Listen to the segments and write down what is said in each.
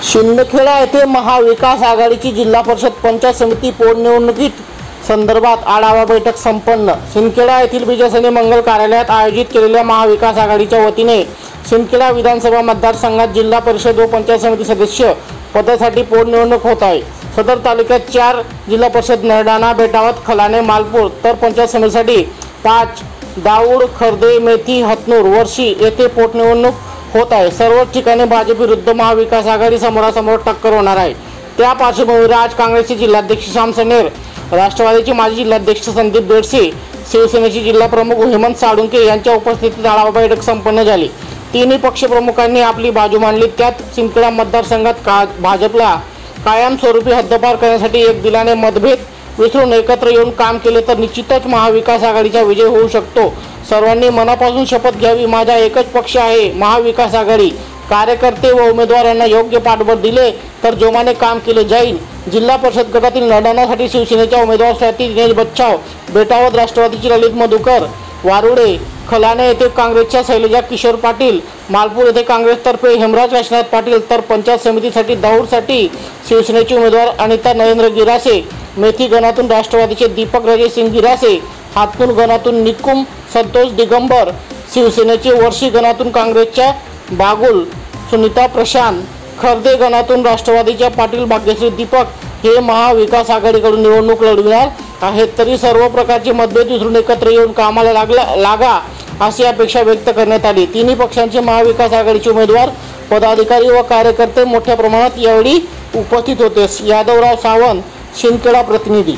शिंदखेडा येथे महाविकास आघाडीची जिल्हा परिषद पंचायत समिती पोटनिवडणुकीत संदर्भात आढावा बैठक संपन्न। शिंदखेडा येथील विजयसेने मंगल कार्यालयात आयोजित केलेल्या महाविकास आघाडीच्या वतीने शिंदखेडा विधानसभा मतदारसंघात जिल्हा परिषद व पंचायत समिती सदस्य पदासाठी पोटनिवडणूक होत आहे। सदर तालुक्यात 4 जिल्हा परिषद नरडाणा, बेटावत, खलाणे, मालपूर तर पंचायत समितीसाठी 5 दाऊड, खर्दे, मेथी, हतनूर, वर्षी येथे पोटनिवडणूक होत आहे। सर्वच ठिकाणी भाजप विरुद्ध महाविकास आघाडी समोरासमोर टक्कर होणार आहे। त्या पार्श्वभूमीवर आज काँग्रेसचे जिल्हाध्यक्ष श्याम सनेर, राष्ट्रवादीचे माजी जिल्हाध्यक्ष संदीप बेडसे, शिवसेनेचे जिल्हा प्रमुख हेमंत साळुंके यांच्या उपस्थितीत आढावा बैठक संपन्न झाली। तिन्ही पक्षप्रमुखांनी आपली बाजू मांडली। त्यात शिंदखेडा मतदारसंघात भाजपला कायमस्वरूपी हद्दपार करण्यासाठी एक दिलाने मतभेद विसरून एकत्र येऊन काम केले तर निश्चितच महाविकास आघाडीचा विजय होऊ शकतो। सर्वांनी मनापासून शपथ घ्यावी। माझा एकच पक्ष आहे, महाविकास आघाडी। कार्यकर्ते व उमेदवारांना योग्य पाठबळ दिले तर जोमाने काम केले जाईल। जिल्हा परिषद गटातील लढण्यासाठी शिवसेनेच्या उमेदवारासाठी दिनेश बच्छाव, बेटावत राष्ट्रवादीची ललित मधुकर वारुडे, खलाणे येथे काँग्रेसच्या शैलजा किशोर पाटील, मालपूर येथे काँग्रेसतर्फे हेमराज काशीनाथ पाटील तर पंचायत समितीसाठी दाऊडसाठी शिवसेनेचे उमेदवार अनिता नरेंद्र गिरासे, मेथी गणातून राष्ट्रवादीचे दीपक राजे सिंग गिरासे, हातून गणातून निकुम संतोष दिगंबर, शिवसेनेचे वर्षी गणातून काँग्रेसच्या बागुल सुनीता प्रशांत, खर्दे गणातून राष्ट्रवादीच्या पाटील भाग्यश्री दीपक हे महाविकास आघाडीकडून निवडणूक लढविणार आहेत। तरी सर्व प्रकारचे मतभेद विसरून एकत्र येऊन कामाला लागा अशी अपेक्षा व्यक्त करण्यात आली। तिन्ही पक्षांचे महाविकास आघाडीचे उमेदवार, पदाधिकारी व कार्यकर्ते मोठ्या प्रमाणात यावेळी उपस्थित होते। यादवराव सावंत, शिंदखेडा प्रतिनिधी।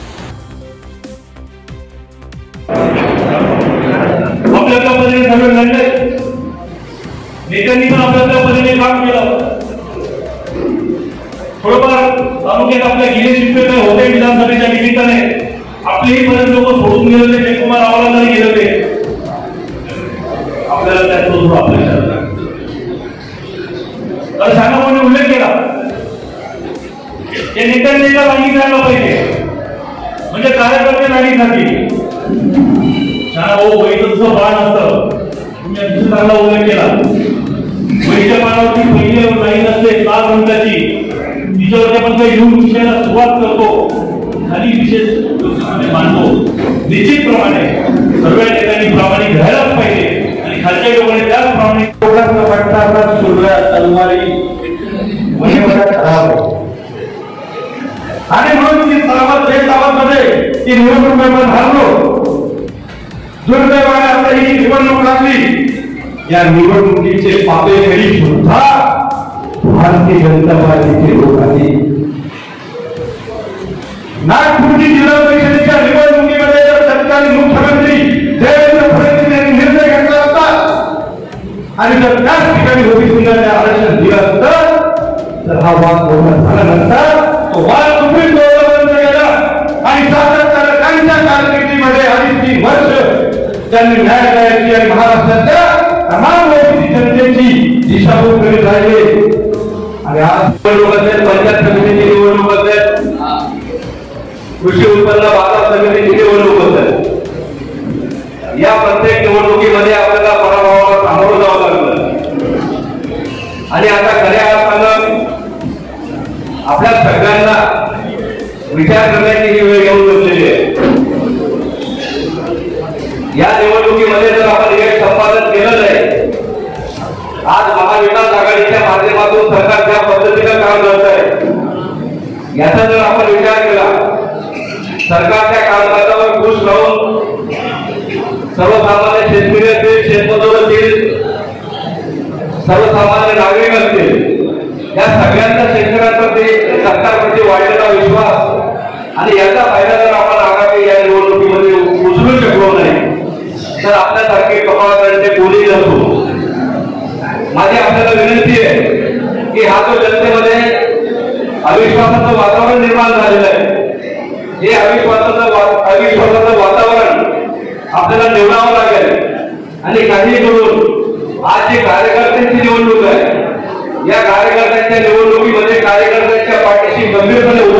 आपल्या पद्धतीने सगळे लढले, नेत्यांनी पण आपल्या पद्धतीने काम केलं। थोडंफार तालुक्यात आपल्या गिरे शिल्पे होते विधानसभेच्या निमित्ताने आपलेही बरेच लोक सोडून गेलेले, जयकुमार रावाला जरी गेलेले, आपल्याला त्याचं अपेक्षा तर साहेबांनी उल्लेख केला हे नेत्यांनी सांगितलं पाहिजे, म्हणजे कार्यकर्ते नागरिकांसाठी भाऊ वैद्यचं बाण असतं। तुम्ही अतिशय चांगला उल्लेख केला। वैद्य बाणावरती पहिली लाईन असते 5 मिनिटाची, तिच्यावरती आपण काही घेऊन विषयाला सुरुवात करतो आणि विशेष मांडतो। निश्चितप्रमाणे सर्व नेत्यांनी प्रामाणिक घ्यायलाच पाहिजे आणि खालच्या लोकांनी त्याचप्रमाणे आणि म्हणून ती सावधमध्ये ती निवडणूक आपण हरलो। दुर्दैवाने आता ही निवडणूक लागली। या निवडणुकीचे पापेखरी सुद्धा भारतीय जनता पार्टीचे लोकांनी नागपूरची जिल्हा परिषदेच्या निवडणुकीमध्ये जर तत्कालीन मुख्यमंत्री देवेंद्र फडणवीस यांनी निर्णय घेतला असता आणि जर त्याच ठिकाणी होती सुंदर आरक्षण दिलं असतं तर हा वाद पूर्ण झाला नसता। तो वाद सुप्रीम कोर्टापर्यंत गेला आणि सातत्याने कारकिर्दीमध्ये 3.5 वर्ष त्यांनी न्यायालयाची आणि महाराष्ट्राच्या तमाम ओबीसी जनतेची दिशाभूल करीत राहिले। आणि आज निवडणूक असेल, पंचायत समितीची निवडणूक असेल, कृषी उत्पन्न बाजार समितीची निवडणूक असेल, या प्रत्येक निवडणुकीमध्ये आपल्याला पराभवाला सामोरं जावं लागलं। आणि आता खऱ्या अर्थानं आपल्या सगळ्यांना विचार करण्याची ही वेळ येऊन बसलेली आहे। या निवडणुकीमध्ये जर आपण एक संपादन केलं नाही, आज महाविकास आघाडीच्या माध्यमातून सरकार ज्या पद्धतीनं काम करत आहे याचा जर आपण विचार केला, सरकारच्या कामकाजावर खुश राहून सर्वसामान्य शेतकरी असतील, शेतमजूर असतील, सर्वसामान्य नागरिक असतील, या सगळ्यांचा शेतकऱ्यांप्रती सरकारप्रती वाढलेला विश्वास आणि याचा फायदा जर आपण आगामी या निवडणुकीमध्ये उचलू शकलो नाही तर आपल्यासारखे कपाळाकडे कोणी नसतो। माझी आपल्याला विनंती आहे की हा जो जनतेमध्ये अविश्वासाचं वातावरण निर्माण झालेलं आहे, हे अविश्वासाचं वातावरण आपल्याला निवडावं लागेल। आणि काही करून आज जी कार्यकर्त्यांची निवडणूक आहे, या कार्यकर्त्यांच्या निवडणुकीमध्ये कार्यकर्त्यांच्या पाठीशी गंभीरपणे